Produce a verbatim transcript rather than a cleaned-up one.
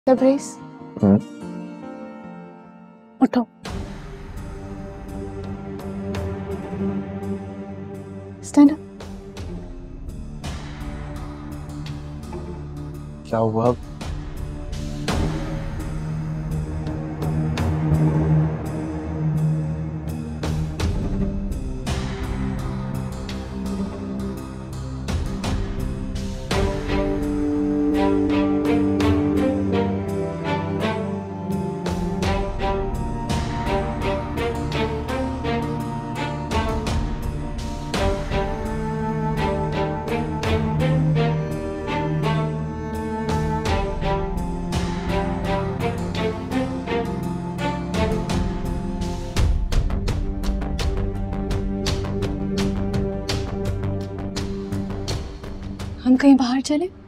तब्रेज़, उठो। Stand up. क्या हुआ? हम कहीं बाहर चले?